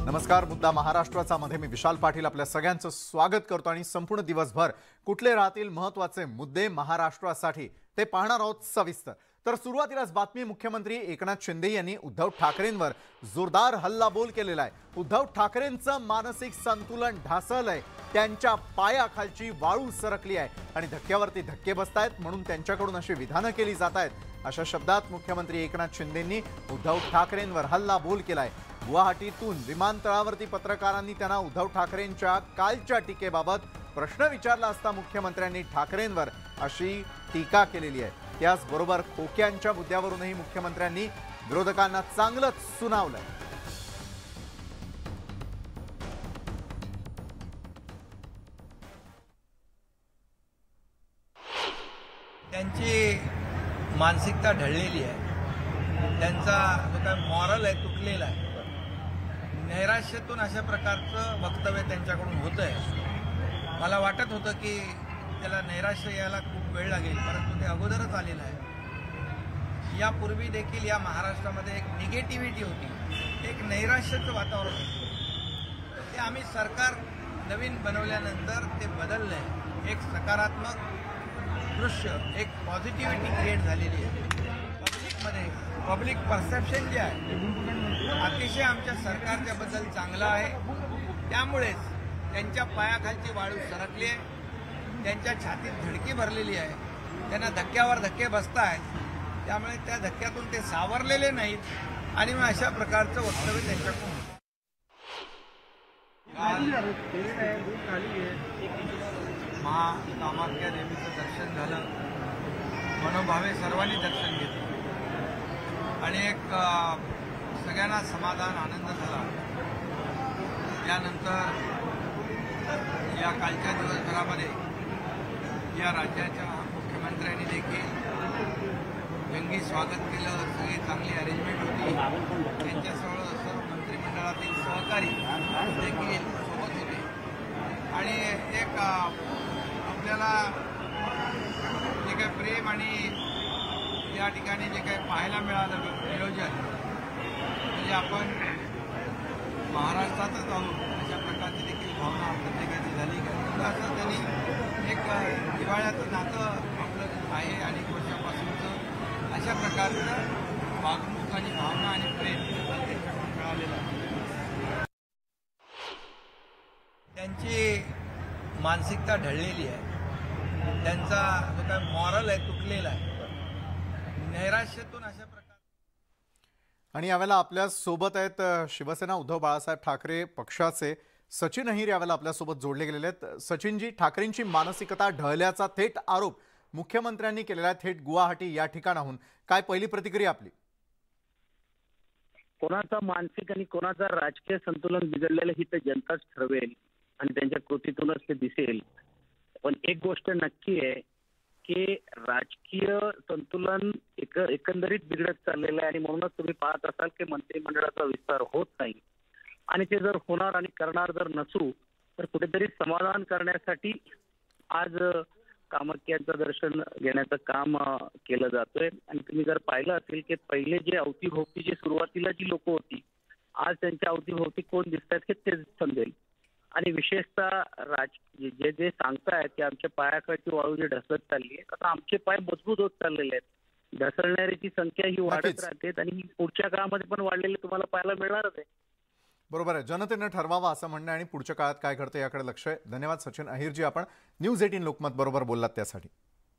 नमस्कार. मुद्दा महाराष्ट्राचा मध्ये मी विशाल पाटील आपल्या सगळ्यांचं स्वागत करतो आणि संपूर्ण दिवसभर कुठले राहतील महत्त्वाचे मुद्दे महाराष्ट्रासाठी ते पाहणार आहोत सविस्तर. तर सुरुवातीलाच बातमी. मुख्यमंत्री एकनाथ शिंदे यांनी उद्धव ठाकरेंवर जोरदार हल्लाबोल केलेला आहे. उद्धव ठाकरेंचं मानसिक संतुलन ढासळलंय, त्यांच्या पायाखालची वाळू सरकली आहे आणि धक्क्यावरती धक्के बसतायत म्हणून त्यांच्याकडून अशी विधानं केली जात आहेत. अशा शब्दात मुख्यमंत्री एकनाथ शिंदेंनी उद्धव ठाकरेंवर हल्लाबोल केलाय. गुवाहाटीतून विमानतळावरती पत्रकारांनी त्यांना उद्धव ठाकरेंच्या कालच्या टीकेबाबत प्रश्न विचारला असता मुख्यमंत्र्यांनी ठाकरेंवर अशी टीका केलेली आहे. त्याचबरोबर खोक्यांच्या मुद्द्यावरूनही मुख्यमंत्र्यांनी विरोधकांना चांगलंच सुनावलंय. त्यांची मानसिकता ढळलेली आहे, त्यांचा जो काय मॉरल आहे तुटलेला आहे. नैराश्यातून अशा प्रकारचं वक्तव्य त्यांच्याकडून होतं आहे. मला वाटत होतं की त्याला नैराश्य यायला खूप वेळ लागेल, परंतु ते अगोदरच आलेलं आहे. यापूर्वी देखील या महाराष्ट्रामध्ये एक निगेटिव्हिटी होती, एक नैराश्याचं वातावरण होतं. ते आम्ही सरकार नवीन बनवल्यानंतर ते बदललं आहे. एक सकारात्मक दृश्य, एक पॉझिटिव्हिटी क्रिएट झालेली आहे पब्लिकमध्ये. पब्लिक परसेप्शन जे आहे अतिशय आमच्या सरकारच्या बद्दल चांगलं आहे. त्यामुळेच त्यांच्या पायाखालची वाळू सरकली आहे, त्यांच्या छातीत धडकी भरलेली आहे, त्यांना धक्क्यावर धक्के बसत आहेत. त्यामुळे त्या धक्क्यातून ते सावरलेले नाहीत आणि मग अशा प्रकारचं वक्तव्य त्यांच्याकडून होतं. महाकामाख्या देवीचं दर्शन झालं, मनोभावे सर्वांनी दर्शन घेतलं आणि एक सगळ्यांना समाधान आनंद झाला. त्यानंतर या कालच्या दिवसभरामध्ये या राज्याच्या मुख्यमंत्र्यांनी देखील जंगी स्वागत केलं. सगळी चांगली अरेंजमेंट होती. त्यांच्यासह सर्व मंत्रिमंडळातील सहकारी देखील सोबत होते आणि एक आपल्याला जे काही प्रेम आणि या ठिकाणी जे काही पाहायला मिळालं नियोजन, म्हणजे आपण महाराष्ट्रातच आहोत अशा प्रकारची देखील भावना प्रत्येकाची झाली. का असं त्यांनी एक हिवाळ्याचं नातं आपलं आहे आणि वर्षापासूनचं अशा प्रकारचं वागणूक आणि भावना आणि प्रेम त्यांच्याकडून मिळालेलं आहे. त्यांची मानसिकता ढळलेली आहे, त्यांचा जो काय मॉरल आहे तुटलेला आहे. नैराश्यातून अशा प्रकार. आणि यावेळेला आपल्या सोबत आहेत शिवसेना उद्धव बाळासाहेब ठाकरे पक्षाचे सचिन अहिर यावेळेला आपल्यासोबत जोडले गेलेले आहेत. सचिनजी, ठाकरेंची मानसिकता ढळल्याचा थेट आरोप मुख्यमंत्र्यांनी केलेला आहे, थेट गुवाहाटी या ठिकाणाहून. काय पहिली प्रतिक्रिया आपली? कोणाचा मानसिक आणि कोणाचा राजकीय संतुलन बिघडलेलं ही तर जनताच ठरवेल आणि त्यांच्या कृतीतूनच ते दिसेल. पण एक गोष्ट नक्की आहे की राजकीय संतुलन एकंदरीत बिघडत चाललेलं आहे आणि म्हणूनच तुम्ही पाहत असाल की मंत्रिमंडळाचा विस्तार होत नाही. आणि ते जर होणार आणि करणार जर नसू तर कुठेतरी समाधान करण्यासाठी आज कामाख्याचं दर्शन घेण्याचं काम केलं जातोय. आणि तुम्ही जर पाहिलं असेल की पहिले जे अवतीभोवतीची सुरुवातीला जी लोक होती, आज त्यांच्या अवतीभोवती कोण दिसतात हे तेच समजेल. आणि विशेषतः जे जे सांगतायत की आमच्या पायाखालची वाळू जी ढसळत चालली आहे, आता आमचे पाय मजबूत होत चाललेले आहेत. ढसळणाऱ्याची संख्या ही वाढत राहते आणि ही पुढच्या काळामध्ये पण वाढलेली तुम्हाला पाहायला मिळणारच आहे. बरोबर आहे. जनतेनं ठरवावं असं म्हणणं आणि पुढच्या काळात काय घडतं याकडे लक्ष आहे. धन्यवाद सचिन अहिरजी, आपण न्यूज 18 लोकमत बरोबर बोललात त्यासाठी.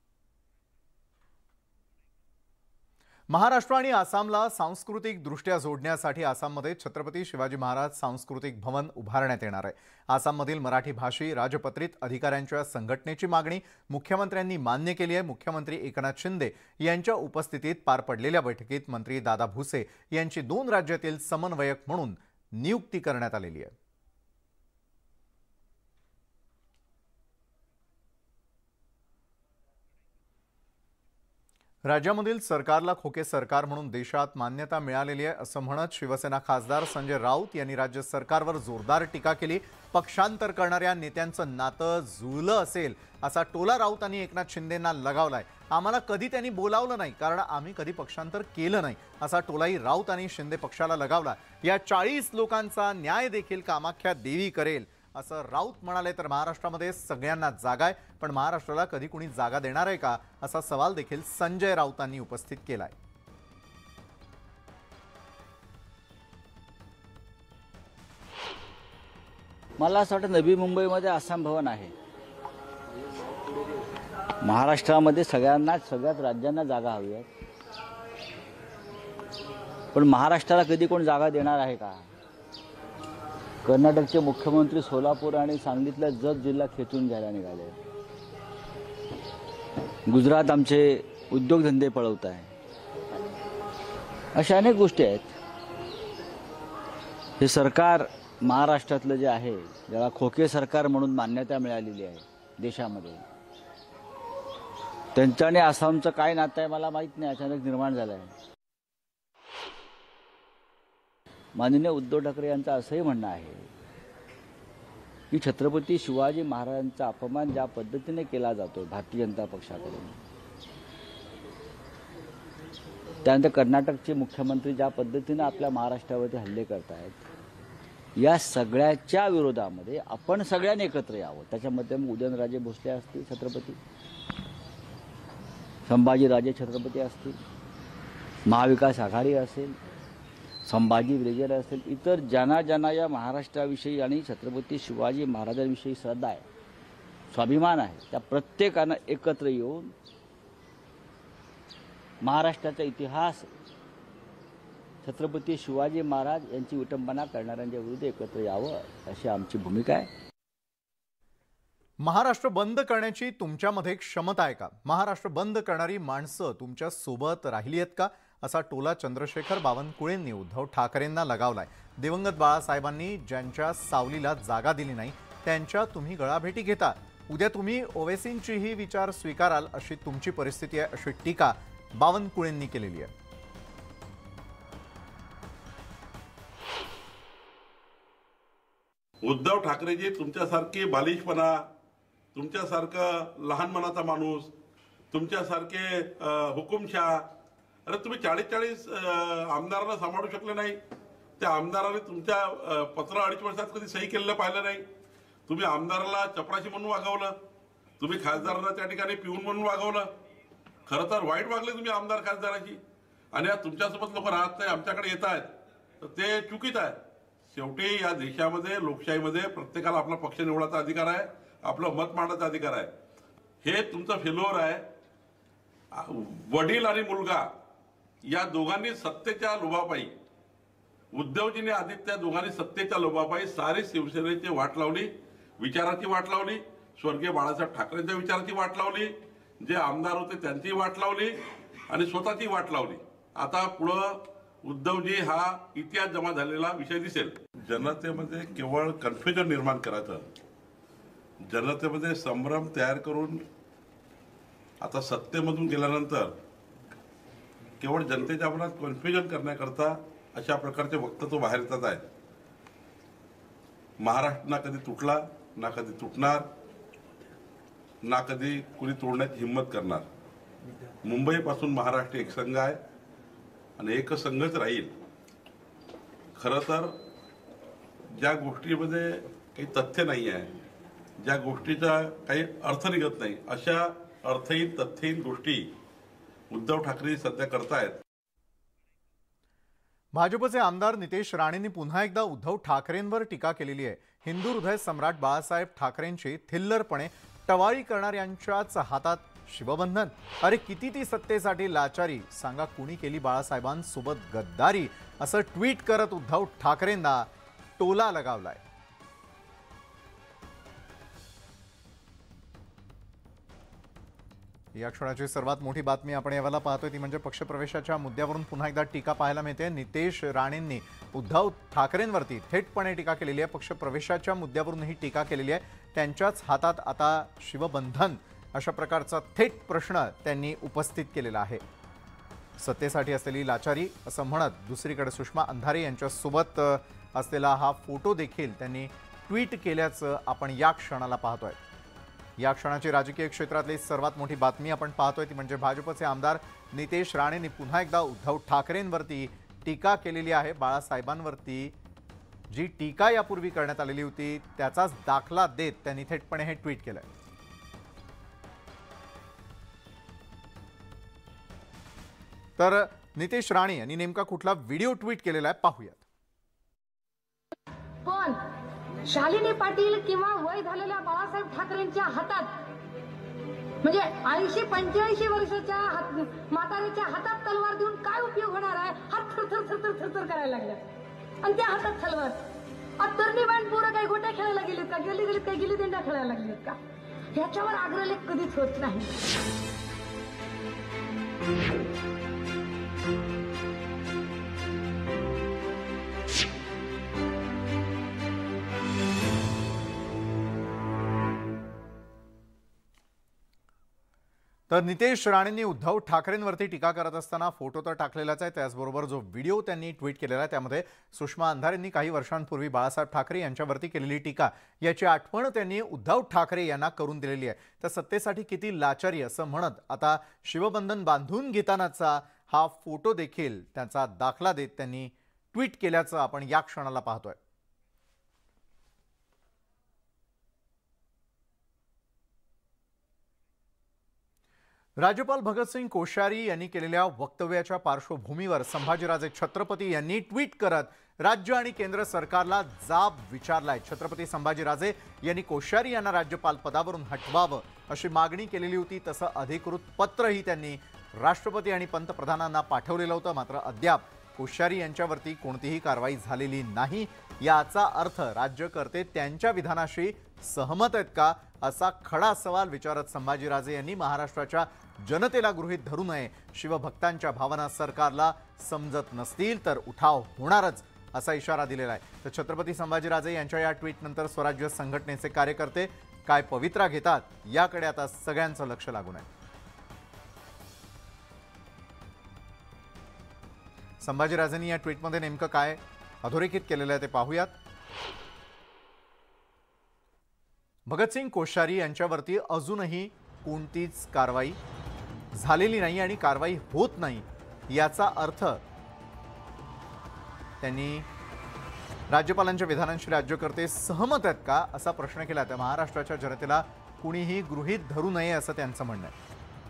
महाराष्ट्र आणि आसामला सांस्कृतिक दृष्ट्या जोडण्यासाठी आसाममध्ये छत्रपती शिवाजी महाराज सांस्कृतिक भवन उभारण्यात येणार आहे. आसाममधील मराठी भाषी राजपत्रित अधिकाऱ्यांच्या संघटनेची मागणी मुख्यमंत्र्यांनी मान्य केली आहे. मुख्यमंत्री एकनाथ शिंदे यांच्या उपस्थितीत पार पडलेल्या बैठकीत मंत्री दादा भुसे यांची 2 राज्यातील समन्वयक म्हणून नियुक्ती करण्यात आलेली आहे. राज्यामधील सरकारला खोके सरकार म्हणून देशात मान्यता मिळालेली आहे असं म्हणत शिवसेना खासदार संजय राऊत यांनी राज्य सरकारवर जोरदार टीका केली. पक्षांतर करणाऱ्या नेत्यांचं नातं जुळलं असेल असा टोला राऊतांनी एकनाथ शिंदेंना लगावलाय. आम्हाला कधी त्यांनी बोलावलं नाही, कारण आम्ही कधी पक्षांतर केलं नाही, असा टोलाही राऊत आणि शिंदे पक्षाला लगावला। या 40 लोकांचा न्याय देखील कामाख्या देवी करेल, असं राऊत म्हणाले। तर महाराष्ट्रामध्ये सगळ्यांना जागा आहे, पण महाराष्ट्राला कधी कुणी जागा देणार आहे का, असा सवाल देखील संजय राऊतांनी उपस्थित केलाय। मला असं वाटतं नवी मुंबईमध्ये आसाम भवन आहे। महाराष्ट्रामध्ये सगळ्याच राज्यांना जागा हवी आहे, पण महाराष्ट्राला कधी कोण जागा देणार आहे का? कर्नाटकचे मुख्यमंत्री सोलापूर आणि सांगलीतल्या जत जिल्हा खेचून घ्यायला निघाले। गुजरात आमचे उद्योगधंदे पळवत आहे। अशा अनेक गोष्टी आहेत। हे सरकार महाराष्ट्रातलं जे आहे, ज्याला खोके सरकार म्हणून मान्यता मिळालेली आहे देशामध्ये, त्यांचं आणि आसामचं काय नातं आहे मला माहीत नाही, अचानक निर्माण झालं आहे। माननीय उद्धव ठाकरे यांचं असंही म्हणणं आहे की छत्रपती शिवाजी महाराजांचा अपमान ज्या पद्धतीने केला जातो भारतीय जनता पक्षाकडून, त्यानंतर कर्नाटकचे मुख्यमंत्री ज्या पद्धतीने आपल्या महाराष्ट्रावरती हल्ले करत आहेत, या सगळ्याच्या विरोधामध्ये आपण सगळ्यांनी एकत्र यावं। त्याच्यामध्ये मग उदयनराजे भोसले असतील छत्रपती, संभाजीराजे छत्रपती असतील, महाविकास आघाडी असेल, संभाजी ब्रिगेड असेल, इतर ज्यांना या महाराष्ट्राविषयी आणि छत्रपती शिवाजी महाराजांविषयी श्रद्धा आहे, स्वाभिमान आहे, त्या प्रत्येकानं एकत्र येऊन महाराष्ट्राचा इतिहास, छत्रपती शिवाजी महाराज यांची विटंबना करणाऱ्यांच्या विरुद्ध एकत्र यावं, अशी आमची भूमिका आहे। महाराष्ट्र बंद करण्याची तुमच्यामध्ये क्षमता आहे का? महाराष्ट्र बंद करणारी माणसं तुमच्या सोबत राहिली आहेत का, असा टोला चंद्रशेखर बावनकुळेंनी उद्धव ठाकरेंना लगावलाय। दिवंगत बाळासाहेबांनी ज्यांच्या सावलीला जागा दिली नाही, त्यांच्या तुम्ही गळाभेटी घेता। उद्या तुम्ही ओवेसींचीही विचार स्वीकाराल अशी तुमची परिस्थिती आहे, अशी टीका बावनकुळेंनी केलेली आहे। उद्धव ठाकरेजी तुमच्यासारखी बालिशपणा, तुमच्यासारखं लहान मनाचा माणूस, तुमच्यासारखे हुकुमशाह, अरे तुम्ही 40 आमदारांना सांभाळू शकले नाही। त्या आमदारांनी तुमच्या पत्र 2.5 वर्षात कधी सही केलेलं पाहिलं नाही। तुम्ही आमदाराला चपराशी म्हणून वागवलं, तुम्ही खासदारांना त्या ठिकाणी पिऊन म्हणून वागवलं। खरं तर वाईट वागले तुम्ही आमदार खासदाराची, आणि तुमच्यासोबत लोक राहत नाही, आमच्याकडे येत आहेत, तर ते चुकीचं आहे। शेवटी या देशामध्ये लोकशाहीमध्ये प्रत्येकाला आपला पक्ष निवडायचा अधिकार आहे, आपलं मत मांडण्याचा अधिकार आहे। हे तुमचं फेल्युअर आहे। वडील आणि मुलगा या दोघांनी सत्तेच्या लोभापायी, उद्धवजीने आदित्य दोघांनी सत्तेच्या लोभापायी सारी शिवसेनेची वाट लावली, विचाराची वाट लावली, स्वर्गीय बाळासाहेब ठाकरेंच्या विचाराची वाट लावली, जे आमदार होते त्यांची वाट लावली आणि स्वतःची वाट लावली। आता पुढं उद्धवजी हा इतिहास जमा झालेला विषय दिसेल। जनतेमध्ये केवळ कन्फ्युजन निर्माण करायचं, जनतेमध्ये संभ्रम तयार करून आता सत्तेमधून गेल्यानंतर केवळ जनतेच्या मनात कन्फ्युजन करण्याकरता अशा प्रकारचे वक्तव्य बाहेर येतात आहेत। महाराष्ट्र ना कधी तुटला, ना कधी तुटणार, ना कधी कुणी तोडण्याची हिंमत करणार। मुंबईपासून महाराष्ट्र एक संघ आहे आणि एक संघच राहील। खरं तर ज्या गोष्टीमध्ये काही तथ्य नाही आहे, ज्या गोष्टीचा काही अर्थ निघत नाही, अशा अर्थहीन तथ्यहीन गोष्टी उद्धव ठाकरे सध्या करतायत। भाजपचे आमदार नितेश राणेंनी पुन्हा एकदा उद्धव ठाकरेंवर टीका केलेली आहे। हिंदू हृदय सम्राट बाळासाहेब ठाकरेंची थिल्लरपणे टवाळी करणाऱ्यांच्याच हातात शिवबंधन। अरे किती ती सत्तेसाठी लाचारी, सांगा कुणी केली बाळासाहेबांसोबत गद्दारी, असं ट्विट करत उद्धव ठाकरेंना टोला लगावलाय। या क्षणाची सर्वात मोठी बातमी आपण यावेळेला पाहतोय ती म्हणजे पक्षप्रवेशाच्या मुद्द्यावरून पुन्हा एकदा टीका पाहायला मिळते। नितेश राणेंनी उद्धव ठाकरेंवरती थेटपणे टीका केलेली आहे। पक्षप्रवेशाच्या मुद्द्यावरून ही टीका केलेली आहे। त्यांच्याच हातात आता शिवबंधन, अशा प्रकारचा थेट प्रश्न त्यांनी उपस्थित केलेला आहे। सत्तेसाठी असलेली लाचारी असं म्हणत दुसरीकडे सुषमा अंधारे यांच्यासोबत असलेला हा फोटो देखील त्यांनी ट्विट केल्याचं आपण या क्षणाला पाहतोय। या क्षणाची राजकीय क्षेत्रातली सर्वात मोठी बातमी आपण पाहतोय ती म्हणजे भाजपचे आमदार नितेश राणेंनी पुन्हा एकदा उद्धव ठाकरेंवरती टीका केलेली आहे। बाळासाहेबांवरती जी टीका यापूर्वी करण्यात आलेली होती त्याचाच दाखला देत त्यांनी थेटपणे हे ट्विट केलंय। तर नितेश राणे यांनी नेमका कुठला व्हिडिओ ट्विट केलेला आहे पाहूयात। पण शालिनी पाटील किंवा वय झालेल्या बाळासाहेब ठाकरेंच्या हातात म्हणजे 80-85 वर्षाच्या म्हाताऱ्याच्या हातात तलवार देऊन काय उपयोग होणार आहे? हात थरथर थरथर थरथर करायला लागले आणि त्या हातात तलवार। तरुणी बाण पोरं काही गोट्या खेळायला गेलीत का? गेली गेलीत काही गिल्ली दंडा खेळायला लागलीत का? ह्याच्यावर आग्रह कधीच होत नाही। तर नितेश राणेंनी उद्धव ठाकरेंवरती टीका करत असताना फोटो तर टाकलेलाच आहे, त्याचबरोबर जो व्हिडिओ त्यांनी ट्विट केलेला आहे त्यामध्ये सुषमा अंधारेंनी काही वर्षांपूर्वी बाळासाहेब ठाकरे यांच्यावरती केलेली टीका याची आठवण त्यांनी उद्धव ठाकरे यांना करून दिलेली आहे। तर सत्तेसाठी किती लाचारी असं म्हणत आता शिवबंधन बांधून घेतानाचा हा फोटो देखील त्यांचा दाखला देत त्यांनी ट्विट केल्याचं आपण या क्षणाला पाहतोय। राज्यपाल भगतसिंग कोश्यारी यांनी केलेल्या वक्तव्याच्या पार्श्वभूमीवर संभाजीराजे छत्रपती यांनी ट्विट करत राज्य आणि केंद्र सरकारला जाब विचारलाय। छत्रपती संभाजीराजे यांनी कोश्यारी यांना राज्यपाल पदावरून हटवावं अशी मागणी केलेली होती। तसं अधिकृत पत्रही त्यांनी राष्ट्रपती आणि पंतप्रधानांना पाठवलेलं होतं, मात्र अद्याप कोश्यारी यांच्यावरती कोणतीही कारवाई झालेली नाही। याचा अर्थ राज्यकर्ते त्यांच्या विधानाशी सहमत आहेत का असा खडा सवाल विचारत संभाजीराजे यांनी महाराष्ट्राच्या जनतेला गृहीत धरू नये, शिवभक्तांच्या भावना सरकारला समजत नसतील तर उठाव होणारच असा इशारा दिलेला आहे। तर छत्रपती संभाजीराजे यांच्या या ट्विटनंतर स्वराज्य संघटनेचे कार्यकर्ते काय पवित्रा घेतात याकडे आता सगळ्यांचं लक्ष लागून आहे। संभाजीराजेंनी या ट्विटमध्ये नेमकं काय अधोरेखित केलेलं आहे ते पाहूयात। भगतसिंग कोश्यारी यांच्यावरती अजूनही कोणतीच कारवाई झालेली नाही आणि कारवाई होत नाही याचा अर्थ त्यांनी राज्यपालांच्या विधानांशी राज्यकर्ते सहमत आहेत का असा प्रश्न केला। त्या महाराष्ट्राच्या जनतेला कुणीही गृहीत धरू नये असं त्यांचं म्हणणं आहे।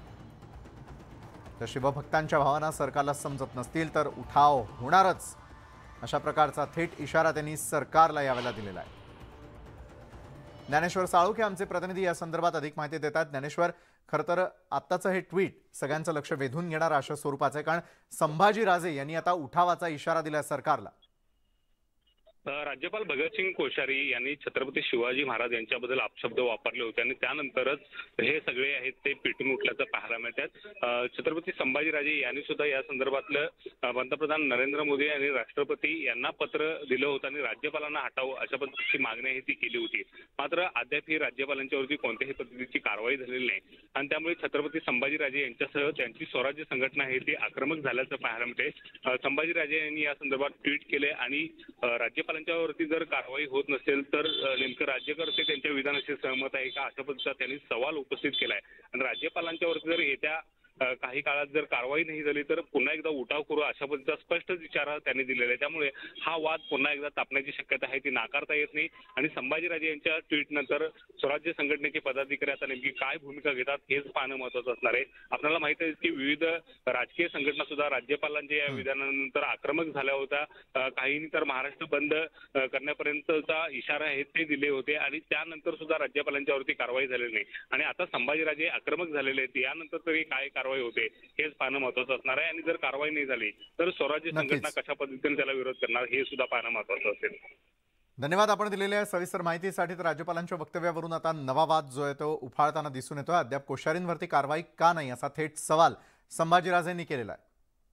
तर शिवभक्तांच्या भावना सरकारला समजत नसतील तर उठाव होणारच अशा प्रकारचा थेट इशारा त्यांनी सरकारला यावेळेला दिलेला आहे। ज्ञानेश्वर साळुंखे आमचे प्रतिनिधी या संदर्भात अधिक माहिती देतात। ज्ञानेश्वर, खरं तर आत्ताचं हे ट्विट सगळ्यांचं लक्ष वेधून घेणार अशा स्वरूपाचं आहे, कारण संभाजीराजे यांनी आता उठावाचा इशारा दिला सरकारला। राज्यपाल भगतसिंग कोश्यारी यांनी छत्रपती शिवाजी महाराज यांच्याबद्दल अपशब्द वापरले होते आणि त्यानंतरच हे सगळे आहेत ते पेटून उठल्याचं पाहायला मिळतात। छत्रपती संभाजीराजे यांनी सुद्धा या संदर्भातलं पंतप्रधान नरेंद्र मोदी आणि राष्ट्रपती यांना पत्र दिलं होतं आणि राज्यपालांना हटावं अशा पद्धतीची मागणी आहे ती केली होती, मात्र अद्याप ही राज्यपालांच्यावरती कोणत्याही पद्धतीची कारवाई झालेली नाही आणि त्यामुळे छत्रपती संभाजीराजे यांच्यासह त्यांची स्वराज्य संघटना आहे ती आक्रमक झाल्याचं पाहायला मिळते। संभाजीराजे यांनी या संदर्भात ट्विट केले आणि राज्यपालांच्यावरती जर कारवाई होत नसेल तर नेमकं राज्यकर्ते त्यांच्या विधानाशी सहमत आहे का अशा पद्धतीचा त्यांनी सवाल उपस्थित केलाय आणि राज्यपालांच्यावरती जर येत्या काही काळात जर कारवाई नाही झाली तर पुन्हा एकदा उठाव करू अशा पद्धतीचा स्पष्ट इशारा त्यांनी दिलेला आहे। त्यामुळे हा वाद पुन्हा एकदा तापण्याची शक्यता आहे ती नाकारता येत नाही आणि संभाजीराजे यांच्या ट्विट नंतर स्वराज्य संघटनेचे पदाधिकारी आता नेमकी काय भूमिका घेतात हेच पाहणं महत्त्वाचं असणार आहे। आपल्याला माहिती आहे की विविध राजकीय संघटना सुद्धा राज्यपालांच्या या विधानानंतर आक्रमक झाल्या होत्या, काहींनी तर महाराष्ट्र बंद करण्यापर्यंतचा इशारा आहे ते दिले होते आणि त्यानंतर सुद्धा राज्यपालांच्यावरती कारवाई झालेली नाही आणि आता संभाजीराजे आक्रमक झालेले आहेत। यानंतर तरी काय कारवाई होते हेच पाहणं महत्त्वाचं असणार आहे आणि जर कारवाई नाही झाली तर स्वराज्य संघटना कशा पद्धतीने त्याला विरोध करणार हे सुद्धा पाहणं महत्त्वाचं असेल। धन्यवाद आपण दिलेल्या सविस्तर माहितीसाठी। तर राज्यपालांच्या वक्तव्यावरून आता नवा वाद जो आहे तो उफाळताना दिसून येतोय। अद्याप कोश्यारींवरती कारवाई का नाही असा थेट सवाल संभाजीराजेंनी केलेला आहे।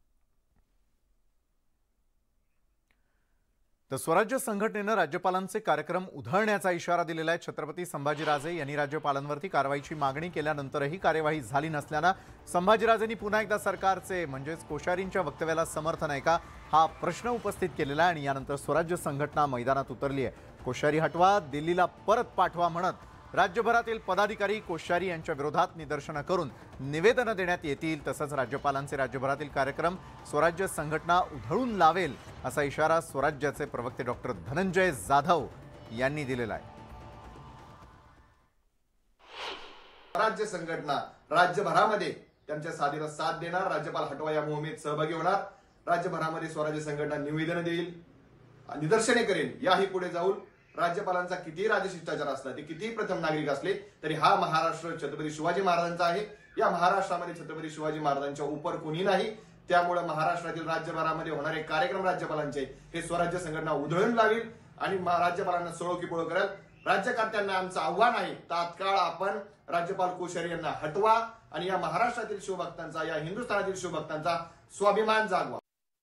तर स्वराज्य संघटनेनं राज्यपालांचे कार्यक्रम उधळण्याचा इशारा दिलेला आहे। छत्रपती संभाजीराजे यांनी राज्यपालांवरती कारवाईची मागणी केल्यानंतरही कार्यवाही झाली नसल्यानं संभाजीराजेंनी पुन्हा एकदा सरकारचे म्हणजेच कोश्यारींच्या वक्तव्याला समर्थन आहे का हा प्रश्न उपस्थित केलेला आहे आणि यानंतर स्वराज्य संघटना मैदानात उतरली आहे। कोश्यारी हटवा, दिल्लीला परत पाठवा म्हणत राज्यभरातील पदाधिकारी कोश्यारी यांच्या विरोधात निदर्शनं करून निवेदनं देण्यात येतील। तसंच राज्यपालांचे राज्यभरातील कार्यक्रम स्वराज्य संघटना उधळून लावेल असा इशारा स्वराज्याचे प्रवक्ते डॉक्टर धनंजय जाधव यांनी दिलेला आहे। स्वराज्य संघटना राज्यभरामध्ये त्यांच्या साथीला साथ देणार, राज्यपाल हटवा या मोहिमेत सहभागी होणार, राज्यभरामध्ये स्वराज्य संघटना निवेदन देईल, निदर्शने करेल। याही पुढे जाऊन राज्यपालांचा कितीही राजशिष्टाचार असला, ते कितीही प्रथम नागरिक असले तरी हा महाराष्ट्र छत्रपती शिवाजी महाराजांचा आहे। या महाराष्ट्रामध्ये छत्रपती शिवाजी महाराजांच्या उपर कोणी नाही। त्यामुळे महाराष्ट्रातील राज्यभरामध्ये होणारे कार्यक्रम राज्यपालांचे हे स्वराज्य संघटना उधळून लावेल आणि राज्यपालांना सोळो की पोळो करेल। राज्यकर्त्यांना आमचं आव्हान आहे, तात्काळ आपण राज्यपाल कोश्यारी यांना हटवा आणि या महाराष्ट्रातील शिवभक्तांचा, या हिंदुस्थानातील शिवभक्तांचा स्वाभिमान जागवा।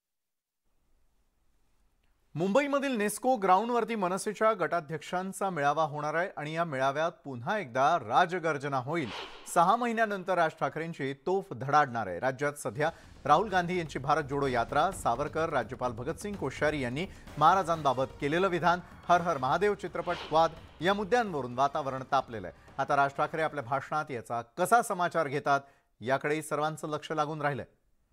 मुंबईमधील नेस्को ग्राउंडवरती मनसेच्या गटाध्यक्षांचा मेळावा होणार आहे आणि या मेळाव्यात पुन्हा एकदा राजगर्जना होईल। 6 महिन्यानंतर राज ठाकरेंची तोफ धडाडणार आहे। राज्यात सध्या राहुल गांधी यांची भारत जोडो यात्रा, सावरकर, राज्यपाल भगतसिंग कोश्यारी यांनी महाराजांबाबत केलेलं विधान, हर हर महादेव चित्रपट वाद या मुद्द्यांवरून वातावरण तापलेलं आहे। आता राज ठाकरे आपल्या भाषणात याचा कसा समाचार घेतात याकडे सर्वांचं लक्ष लागून राहिलंय।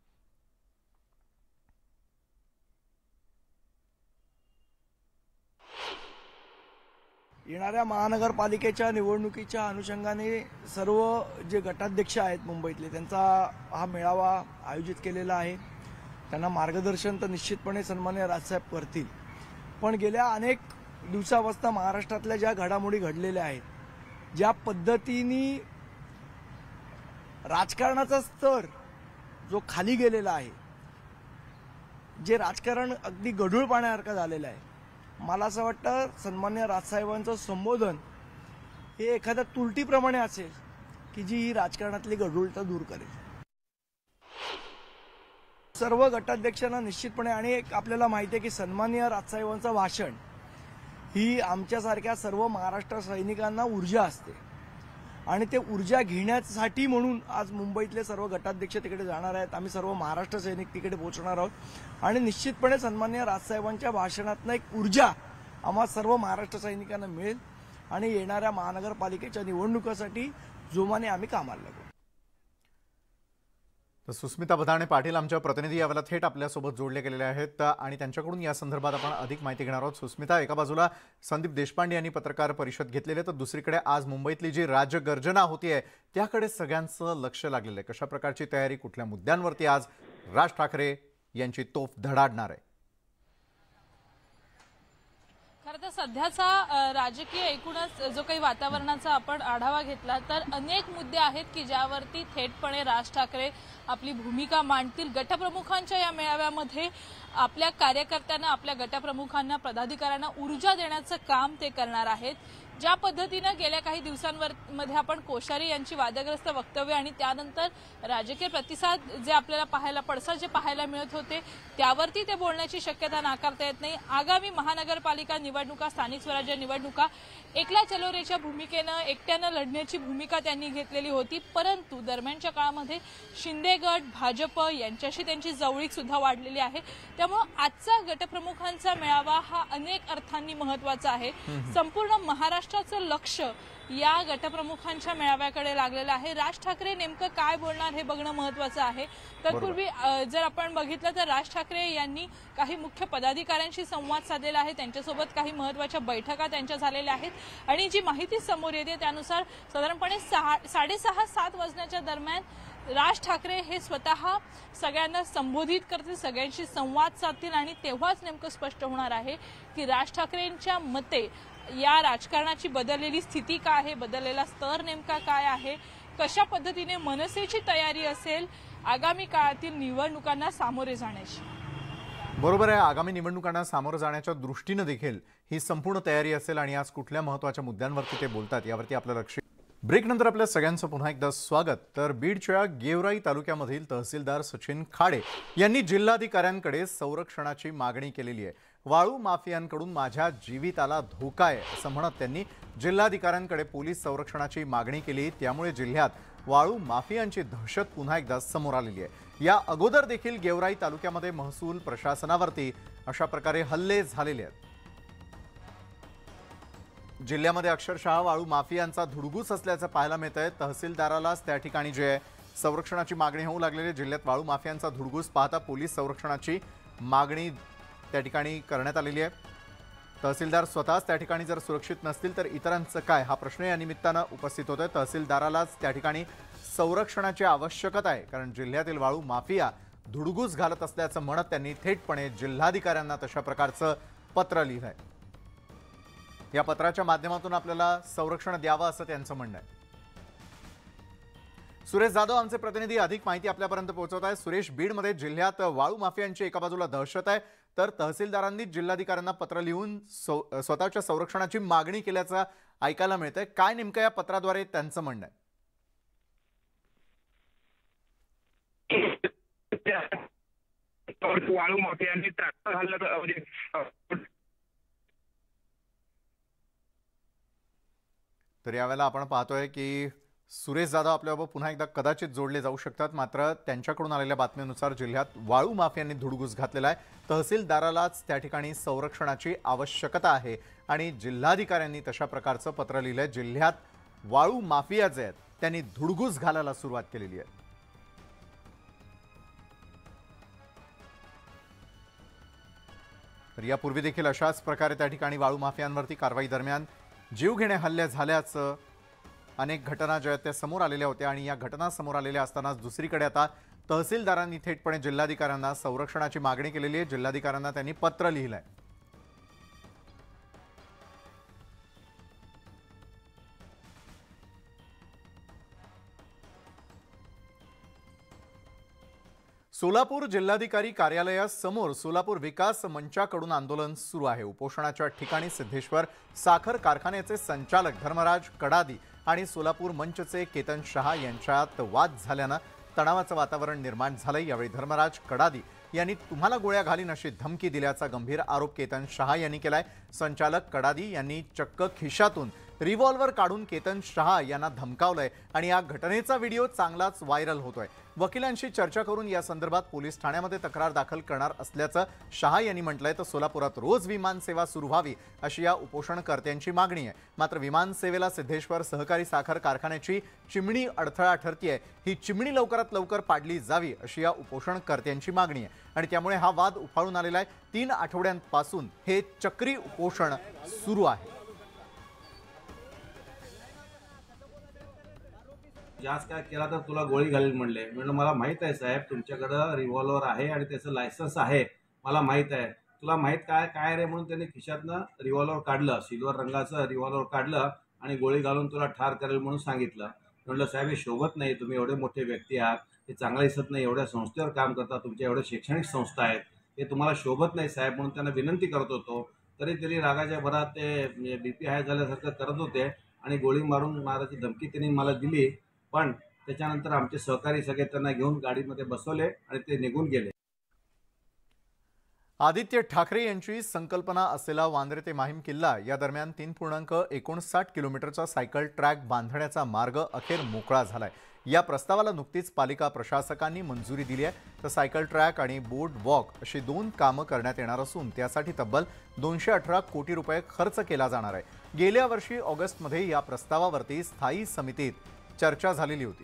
येणाऱ्या महानगरपालिकेच्या निवडणुकीच्या अनुषंगाने सर्व जे गटाध्यक्ष आहेत मुंबईतले त्यांचा हा मेळावा आयोजित केलेला आहे। त्यांना मार्गदर्शन तर निश्चितपणे सन्माननीय राजसाहेब करतील, पण गेल्या अनेक दिवसापासून महाराष्ट्रातल्या ज्या घडामोडी घडलेल्या आहेत, ज्या पद्धतीने राजकारणाचा स्तर जो खाली गेलेला आहे, जे राजकारण अगदी गढूळ पाण्यासारखं झालेलं आहे, मला असं वाटतं सन्माननीय राजसाहेबांचं संबोधन हे एखाद्या तुलटीप्रमाणे असेल की जी ही राजकारणातली गढूळता दूर करेल। सर्व गटाध्यक्षांना निश्चितपणे, आणि एक आपल्याला माहिती आहे की सन्माननीय राजसाहेबांचं भाषण ही आमच्यासारख्या सर्व महाराष्ट्र सैनिकांना ऊर्जा असते आणि ते ऊर्जा घेण्यासाठी म्हणून आज मुंबईतले सर्व गटाध्यक्ष तिकडे जाणार आहेत। आम्ही सर्व महाराष्ट्र सैनिक तिकडे पोहोचणार आहोत आणि निश्चितपणे सन्माननीय राजसाहेबांच्या भाषणातनं एक ऊर्जा आम्हा सर्व महाराष्ट्र सैनिकांना मिळेल आणि येणाऱ्या महानगरपालिकेच्या निवडणुकीसाठी जोमाने आम्ही कामाला लागू। तर सुस्मिता बदाणे पाटील आमच्या प्रतिनिधी यावेळेला थेट आपल्यासोबत जोडले गेलेले आहेत आणि त्यांच्याकडून या संदर्भात आपण अधिक माहिती घेणार आहोत। सुस्मिता, एका बाजूला संदीप देशपांडे यांनी पत्रकार परिषद घेतलेली आहे, तर दुसरीकडे आज मुंबईतली जी राजगर्जना होतीये त्याकडे सगळ्यांचं लक्ष लागलेलं आहे। कशा प्रकारची तयारी, कुठल्या मुद्द्यांवरती आज राज ठाकरे यांची तोफ धडाडणार आहे? खरं तर सध्याचा राजकीय एकूणच जो काही वातावरणाचा आपण आढावा घेतला तर अनेक मुद्दे आहेत की ज्यावरती थेटपणे राज ठाकरे आपली भूमिका मांडतील। गटप्रमुखांच्या या मेळाव्यामध्ये आपल्या कार्यकर्त्यांना, आपल्या गटप्रमुखांना, पदाधिकाऱ्यांना ऊर्जा देण्याचं काम ते करणार आहेत। ज्या पद्धतीने गेल्या काही दिवसांमध्ये आपण कोश्यारी यांची वादग्रस्त वक्तव्य आणि त्यानंतर राजकीय प्रतिसाद जे आपल्याला पडसाद जे पाहायला मिळत होते त्यावरती ते बोलण्याची शक्यता नाकारता येत नाही। आगामी महानगरपालिका निवडणुका, स्थानिक स्वराज्य निवडणुका एकला चलोरेच्या भूमिकेनं, एकट्यानं लढण्याची भूमिका त्यांनी घेतलेली होती, परंतु दरम्यानच्या काळामध्ये शिंदे गट, भाजप यांच्याशी त्यांची जवळीक सुद्धा वाढलेली आहे। त्यामुळे आजचा गटप्रमुखांचा मेळावा हा अनेक अर्थांनी महत्त्वाचा आहे। संपूर्ण महाराष्ट्राचं लक्ष या गटप्रमुखांच्या मेळाव्याकडे लागलेलं आहे। राज ठाकरे नेमकं काय बोलणार हे बघणं महत्त्वाचं आहे। तत्पूर्वी जर आपण बघितलं तर राज ठाकरे यांनी काही मुख्य पदाधिकाऱ्यांशी संवाद साधलेला आहे, त्यांच्यासोबत काही महत्त्वाच्या बैठका त्यांच्या झालेल्या आहेत आणि जी माहिती समोर येते त्यानुसार साधारणपणे 6:30-7 वाजण्याच्या दरम्यान राज ठाकरे हे स्वतः सगळ्यांना संबोधित करतील, सगळ्यांशी संवाद साधतील आणि तेव्हाच नेमकं स्पष्ट होणार आहे की राज ठाकरेंच्या मते या राजकारणाची बदललेली स्थिती काय आहे, बदललेला स्तर नेमका काय आहे, कशा पद्धतीने मनसेची तयारी असेल आगामी काळातील निवडणुकांना सामोरे जाण्याची। बरोबर आहे, आगामी निवडणुकांना सामोरं जाण्याच्या दृष्टीने देखील ही संपूर्ण तयारी असेल आणि आज कुठल्या महत्त्वाच्या मुद्द्यांवरती ते बोलतात यावरती आपलं लक्ष। ब्रेक नंतर आपल्या सगळ्यांचं पुन्हा एकदा स्वागत। तर बीडच्या गेवराई तालुक्यामधील तहसीलदार सचिन खाडे यांनी जिल्हाधिकाऱ्यांकडे संरक्षणाची मागणी केलेली आहे। वाळू माफियांकडून माझ्या जीविताला धोका आहे असं म्हणत त्यांनी जिल्हाधिकाऱ्यांकडे पोलीस संरक्षणाची मागणी केली। त्यामुळे जिल्ह्यात वाळू माफियांची दहशत पुन्हा एकदा समोर आलेली आहे। या अगोदर देखील गेवराई तालुक्यामध्ये महसूल प्रशासनावरती अशा प्रकारे हल्ले झालेले आहेत। जिल्ह्यामध्ये अक्षरशः वाळू माफियांचा धुडगूस असल्याचं पाहायला मिळतंय। तहसीलदारालाच त्या ठिकाणी जे संरक्षणाची मागणी होऊ लागलेली जिल्ह्यात वाळू माफियांचा धुडगूस पाहता पोलीस संरक्षणाची मागणी त्या ठिकाणी करण्यात आलेली आहे। तहसीलदार स्वतःच त्या ठिकाणी जर सुरक्षित नसतील तर इतरांचं काय हा प्रश्न या निमित्तानं उपस्थित होतोय। तहसीलदारालाच त्या ठिकाणी संरक्षणाची आवश्यकता आहे, कारण जिल्ह्यातील वाळू माफिया धुडगूस घालत असल्याचं म्हणत त्यांनी थेटपणे जिल्हाधिकाऱ्यांना तशा प्रकारचं पत्र लिहिलंय। या पत्राच्या माध्यमातून आपल्याला संरक्षण द्यावं असं त्यांचं म्हणणं आहे। सुरेश जाधव आमचे प्रतिनिधी अधिक माहिती आपल्यापर्यंत पोहोचवत आहेत। सुरेश, बीडमध्ये जिल्ह्यात वाळू माफियांची एका बाजूला दहशत आहे, तर तहसीलदारांनी जिल्हाधिकाऱ्यांना पत्र लिहून स्वतःच्या संरक्षणाची मागणी केल्याचं ऐकायला मिळतंय। काय नेमकं या पत्राद्वारे त्यांचं म्हणणं आहे? वाळू माफियांनी ट्रॅक्टर हल्ला तर यावेळेला आपण पाहतोय की सुरेश जाधव आपल्याबरोबर पुन्हा एकदा कदाचित जोडले जाऊ शकतात, मात्र त्यांच्याकडून आलेल्या बातमीनुसार जिल्ह्यात वाळू माफियांनी धुडगूस घातलेला आहे। तहसीलदारालाच त्या ठिकाणी संरक्षणाची आवश्यकता आहे आणि जिल्हाधिकाऱ्यांनी तशा प्रकारचं पत्र लिहिलंय। जिल्ह्यात वाळू माफिया जे आहेत त्यांनी धुडगूस घालायला सुरुवात केलेली आहे। तर यापूर्वी देखील अशाच प्रकारे त्या ठिकाणी वाळू माफियांवरती कारवाई दरम्यान जीवघेणे हल्ले झाल्याचं अनेक घटना ज्या आहेत त्या समोर आलेल्या होत्या आणि या घटना समोर आलेल्या असतानाच दुसरीकडे आता तहसीलदारांनी थेटपणे जिल्हाधिकाऱ्यांना संरक्षणाची मागणी केलेली आहे। जिल्हाधिकाऱ्यांना त्यांनी पत्र लिहिलंय। सोलापूर जिल्हाधिकारी कार्यालयासमोर सोलापूर विकास मंचाकडून आंदोलन सुरू आहे। उपोषणाच्या ठिकाणी सिद्धेश्वर साखर कारखान्याचे संचालक धर्मराज कडादी आणि सोलापूर मंचचे केतन शहा यांच्यात वाद झाल्यानं तणावाचं वातावरण निर्माण झालंय। यावेळी धर्मराज कडादी यांनी तुम्हाला गोळ्या घालीन अशी धमकी दिल्याचा गंभीर आरोप केतन शहा यांनी केलाय। संचालक कडादी यांनी चक्क खिशातून रिव्हॉल्वर काढून केतन शहा यांना धमकावलंय आणि या घटनेचा व्हिडिओ चांगलाच व्हायरल होतोय। वकिलांशी चर्चा करून या संदर्भात पोलीस ठाण्यामध्ये तक्रार दाखल करणार असल्याचं शहा यांनी म्हटलंय। तर सोलापुरात रोज विमान सेवा सुरू व्हावी अशी या उपोषणकर्त्यांची मागणी आहे। मात्र विमान सेवेला सिद्धेश्वर सहकारी साखर कारखान्याची चिमणी अडथळा ठरतीये। ही चिमणी लवकरात लवकर पाडली जावी अशी या उपोषणकर्त्यांची मागणी आहे आणि त्यामुळे हा वाद उफाळून आलेला आहे। 3 आठवड्यांपासून हे चक्री उपोषण सुरू आहे। जास्त काय केला तर तुला गोळी घालील म्हणले। म्हणलं मला माहित आहे साहेब, तुमच्याकडं रिव्हॉल्वर आहे आणि त्याचं लायसन्स आहे, मला माहित आहे। तुला माहित काय रे म्हणून त्यांनी खिशातनं रिव्हॉल्वर काढलं, सिल्वर रंगाचं रिव्हॉल्वर काढलं आणि गोळी घालून तुला ठार करेल म्हणून सांगितलं। म्हणलं साहेब हे शोभत नाही, तुम्ही एवढे मोठे व्यक्ती आहात, हे चांगलं दिसत नाही, एवढ्या संस्थेवर काम करता, तुमच्या एवढ्या शैक्षणिक संस्था आहेत, हे तुम्हाला शोभत नाही साहेब म्हणून त्यांना विनंती करत होतो। तरी रागाच्या भरात ते बीपी हाय झाल्यासारखं करत होते आणि गोळी मारायची धमकी त्यांनी मला दिली। पण त्याच्यानंतर आमचे सहकारी सगळे त्यांना घेऊन गाडीमध्ये बसवले आणि ते निघून गेले। आदित्य ठाकरे यांची संकल्पना असलेला वांद्रे ते माहीम किल्ला या दरम्यान 3.59 किलोमीटरचा सायकल ट्रॅक बांधण्याचा मार्ग अखेर मोकळा झालाय। या प्रस्तावाला नुकतीच पालिका प्रशासकांनी मंजुरी दिली आहे। तर सायकल ट्रॅक आणि बोर्ड वॉक अशी 2 कामं करण्यात येणार असून त्यासाठी तब्बल 218 कोटी रुपये खर्च केला जाणार आहे। गेल्या वर्षी ऑगस्टमध्ये या प्रस्तावावरती स्थायी समितीत चर्चा झालेली होती।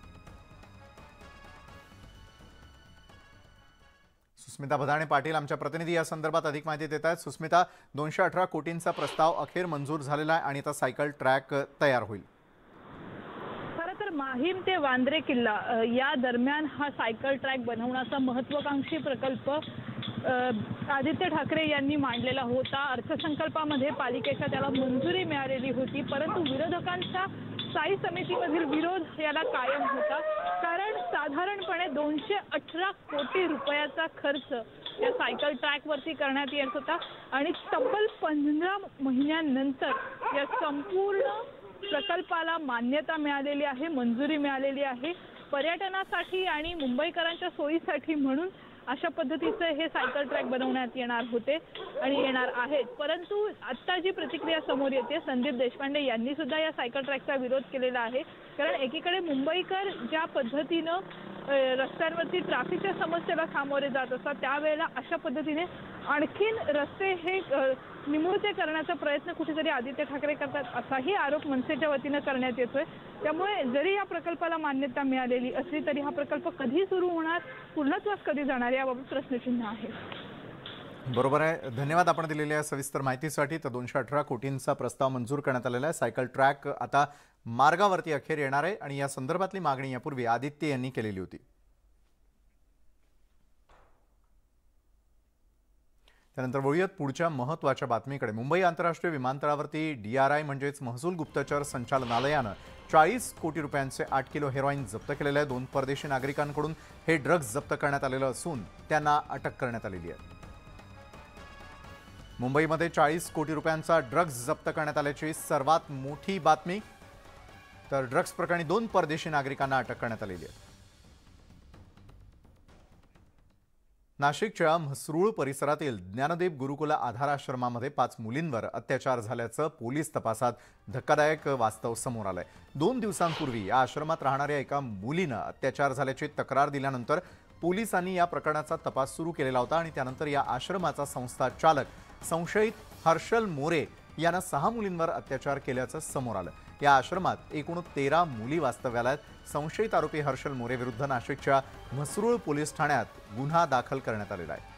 सुस्मिता भदाणे पाटील आमच्या प्रतिनिधी या संदर्भात अधिक माहिती देत आहेत। सुस्मिता, 218 कोटींचा प्रस्ताव अखेर मंजूर झालेला आहे आणि आता सायकल ट्रॅक तयार होईल। खरं तर माहीम ते वांद्रे किल्ला या दरम्यान हा सायकल ट्रॅक बनवण्याचा महत्त्वाकांक्षी प्रकल्प आदित्य ठाकरे यांनी मांडलेला होता। अर्थसंकल्पामध्ये पालिकेच्या त्याला मंजुरी मिळालेली होती, परंतु विरोधकांचा स्थायी समितीमधील विरोध याला कायम होता, कारण साधारणपणे 218 कोटी रुपयाचा खर्च या सायकल ट्रॅकवरती करण्यात येत होता आणि तब्बल 15 महिन्यांनंतर या संपूर्ण प्रकल्पाला मान्यता मिळालेली आहे, मंजुरी मिळालेली आहे। पर्यटनासाठी आणि मुंबईकरांच्या सोयीसाठी म्हणून अशा पद्धतीचे हे सायकल ट्रॅक बनवण्यात येणार होते आणि येणार आहेत। परंतु आता जी प्रतिक्रिया समोर येते, संदीप देशपांडे यांनी सुद्धा या सायकल ट्रॅकचा विरोध केलेला आहे, कारण एकीकडे मुंबईकर ज्या पद्धतीनं रस्त्यांवरती ट्रॅफिकच्या समस्येला सामोरे जात असतात, त्यावेळेला अशा पद्धतीने आणखीन रस्ते हे निमुळते करण्याचा प्रयत्न कुठेतरी आदित्य ठाकरे करतात असाही आरोप मनसेच्या वतीनं करण्यात येतोय। त्यामुळे जरी या प्रकल्पाला मान्यता मिळालेली असली तरी हा प्रकल्प कधी सुरू होणार, पूर्णत्वास कधी जाणार याबाबत प्रश्नचिन्ह आहे। बरोबर आहे, धन्यवाद आपण दिलेल्या सविस्तर माहितीसाठी। तर 218 कोटींचा प्रस्ताव मंजूर करण्यात आलेला आहे। सायकल ट्रॅक आता मार्गावरती अखेर येणार आहे आणि या संदर्भातली मागणी यापूर्वी आदित्य यांनी केलेली होती। त्यानंतर वळूयात पुढच्या महत्त्वाच्या बातमीकडे। मुंबई आंतरराष्ट्रीय विमानतळावरती DRI म्हणजेच महसूल गुप्तचर संचालनालयानं 40 कोटी रुपयांचे 8 किलो हेरोईन जप्त केलेले आहे। 2 परदेशी नागरिकांकडून हे ड्रग्ज जप्त करण्यात आलेलं असून त्यांना अटक करण्यात आलेली आहे। मुंबईमध्ये 40 कोटी रुपयांचा ड्रग्ज जप्त करण्यात आल्याची सर्वात मोठी बातमी। तर ड्रग्ज प्रकरणी 2 परदेशी नागरिकांना अटक करण्यात आलेली आहे। नाशिकच्या म्हसरूळ परिसरातील ज्ञानदेव गुरुकुल आधार आश्रमामध्ये 5 मुलींवर अत्याचार झाल्याचं पोलीस तपासात धक्कादायक वास्तव समोर आलंय। 2 दिवसांपूर्वी या आश्रमात राहणाऱ्या एका मुलीनं अत्याचार झाल्याची तक्रार दिल्यानंतर पोलिसांनी या प्रकरणाचा तपास सुरू केलेला होता आणि त्यानंतर या आश्रमाचा संस्था चालक संशयित हर्षल मोरे यानं 6 मुलींवर अत्याचार केल्याचं समोर आलं। या आश्रमात एकूण 13 मुली वास्तव्याला आहेत। संशयित आरोपी हर्षल मोरे विरुद्ध नाशिकच्या म्हसरूळ पोलीस ठाण्यात गुन्हा दाखल करण्यात आलेला आहे।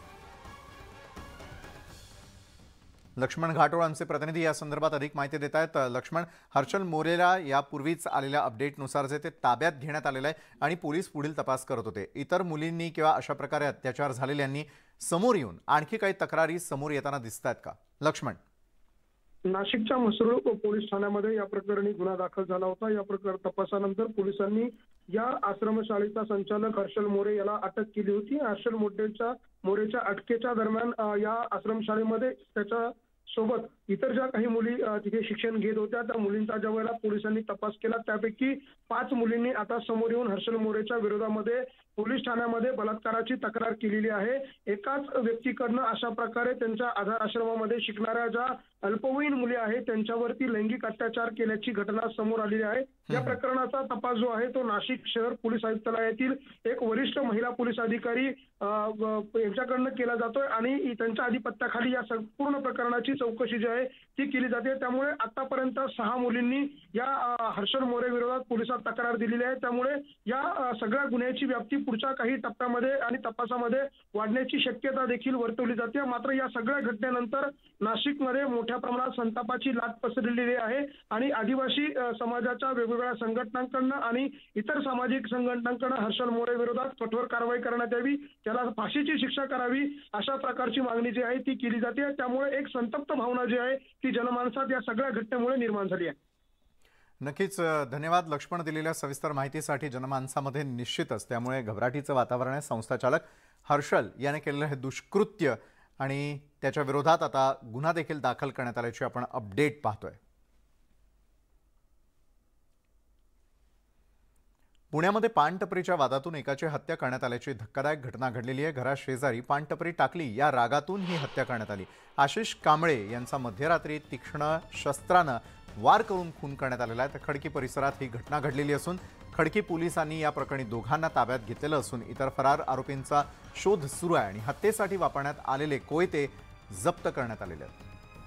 लक्ष्मण घाटोळ आमचे प्रतिनिधी या संदर्भात अधिक माहिती देत आहेत। लक्ष्मण, हर्षल मोरेला यापूर्वीच आलेल्या अपडेटनुसार जे ते ताब्यात घेण्यात आलेलं आहे आणि पोलीस पुढील तपास करत होते। इतर मुलींनी किंवा अशा प्रकारे अत्याचार झालेल्यांनी समोर येऊन आणखी काही तक्रारी समोर येताना दिसतात का? लक्ष्मण, नाशिकच्या म्हसरूळ पोलीस ठाण्यामध्ये या प्रकरणी गुन्हा दाखल झाला होता। या प्रकरण तपासानंतर पोलिसांनी या आश्रमशाळेचा संचालक हर्षल मोरे याला अटक केली होती। हर्षल मोरेच्या अटकेच्या दरम्यान या आश्रमशाळेमध्ये त्याच्या सोबत इतर ज्या काही मुली तिथे शिक्षण घेत होत्या त्या मुलींचा ज्या वेळेला पोलिसांनी तपास केला त्यापैकी 5 मुलींनी आता समोर येऊन हर्षल मोरेच्या विरोधामध्ये पोलीस ठाण्यामध्ये बलात्काराची तक्रार केलेली आहे। एकाच व्यक्तीकडनं अशा प्रकारे त्यांच्या आधार आश्रमामध्ये शिकणाऱ्या ज्या अल्पवयीन मुली आहेत त्यांच्यावरती लैंगिक अत्याचार केल्याची घटना समोर आलेली आहे। या प्रकरणाचा तपास जो आहे तो नाशिक शहर पोलीस आयुक्तालयातील एक वरिष्ठ महिला पोलीस अधिकारी यांच्याकडनं केला जातोय आणि त्यांच्या अधिपत्याखाली या संपूर्ण प्रकरणाची चौकशी जी आहे ती केली जाते। त्यामुळे आतापर्यंत 6 मुलींनी या हर्षल मोरे विरोधात पोलिसात तक्रार दिलेली आहे। त्यामुळे या सगळ्या गुन्ह्याची व्याप्ती पुढच्या काही टप्प्यामध्ये आणि तपासामध्ये वाढण्याची शक्यता देखील वर्तवली जाते। मात्र या सगळ्या घटनेनंतर नाशिकमध्ये मोठ्या प्रमाणात संतापाची लाट पसरलेली आहे आणि आदिवासी समाजाच्या वेगवेगळ्या संघटनांकडनं आणि इतर सामाजिक संघटनांकडनं हर्षल मोरे विरोधात कठोर कारवाई करण्यात यावी, त्याला फाशीची शिक्षा करावी अशा प्रकारची मागणी जी आहे ती केली जाते। त्यामुळे एक संतप्त भावना जी आहे ती जनमानसात या सगळ्या घटनेमुळे निर्माण झाली आहे। नक्कीच धन्यवाद लक्ष्मण दिलेल्या सविस्तर माहितीसाठी। जनमानसामध्ये निश्चितच त्यामुळे घबराटीचं वातावरण आहे। संस्था चालक हर्षल याने केलेलं हे दुष्कृत्य आणि त्याच्या विरोधात आता गुन्हा देखील दाखल करण्यात आल्याची आपण अपडेट पाहतोय। पुण्यामध्ये पानटपरीच्या वादातून एकाची हत्या करण्यात आल्याची धक्कादायक घटना घडलेली आहे। घरात शेजारी पानटपरी टाकली या रागातून ही हत्या करण्यात आली। आशिष कांबळे यांचा मध्यरात्री तीक्ष्ण शस्त्रानं वार करून खून करण्यात आलेला आहे। तर खडकी परिसरात ही घटना घडलेली असून खडकी पोलिसांनी या प्रकरणी दोघांना ताब्यात घेतलेलं असून इतर फरार आरोपींचा शोध सुरू आहे आणि हत्येसाठी वापरण्यात आलेले कोयते जप्त करण्यात आलेले आहेत।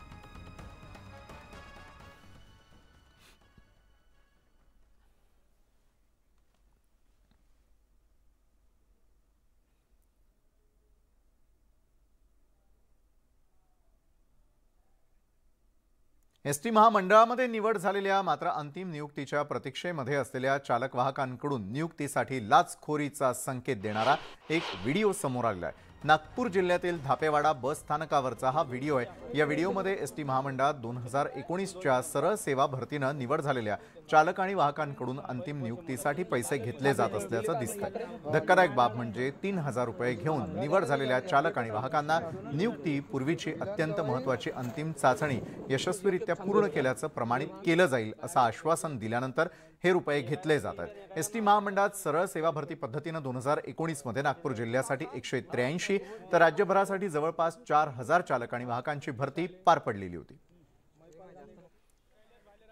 एसटी महामंडळामध्ये निवड झालेल्या मात्र अंतिम नियुक्तीच्या प्रतीक्षेमध्ये असलेल्या चालक वाहकांकडून नियुक्तीसाठी लाचखोरीचा संकेत देणारा एक व्हिडिओ समोर आलेला आहे। नागपूर जिल्ह्यातील धापेवाडा बस स्थानकावरचा हा व्हिडिओ आहे। या व्हिडिओमध्ये एसटी महामंडळात 2019च्या सरळ सेवा भरतीनं निवड झालेल्या चालक आणि वाहकांकडून अंतिम नियुक्तीसाठी पैसे घेतले जात असल्याचं दिसतंय। धक्कादायक बाब म्हणजे 3000 रुपये घेऊन निवड झालेल्या चालक आणि वाहकांना नियुक्ती पूर्वीची अत्यंत महत्त्वाची अंतिम चाचणी यशस्वीरित्या पूर्ण केल्याचं प्रमाणित केलं जाईल असं आश्वासन दिल्यानंतर हे रुपये घेतले जात आहेत। एसटी महामंडळात सरळ सेवा भरती पद्धतीनं 2019 मध्ये नागपूर जिल्ह्यासाठी 183 तर राज्यभरासाठी जवळपास 4000 चालक आणि वाहकांची भरती पार पडलेली होती।